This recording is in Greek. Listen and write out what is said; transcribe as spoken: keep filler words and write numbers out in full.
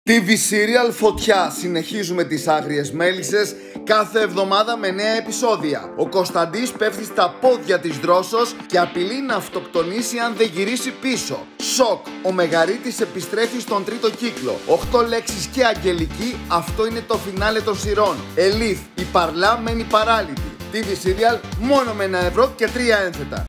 τι βι Serial φωτιά. Συνεχίζουμε τις άγριες μέλισσες κάθε εβδομάδα με νέα επεισόδια. Ο Κωνσταντής πέφτει στα πόδια της Δρόσος και απειλεί να αυτοκτονήσει αν δεν γυρίσει πίσω. Σοκ, ο Μεγαρίτης επιστρέφει στον τρίτο κύκλο. Οχτώ λέξεις και αγγελική, αυτό είναι το φινάλε των σειρών. Ελίθ, η Παρλά μένει παράλυτη. τι βι Serial μόνο με ένα ευρώ και τρία ένθετα.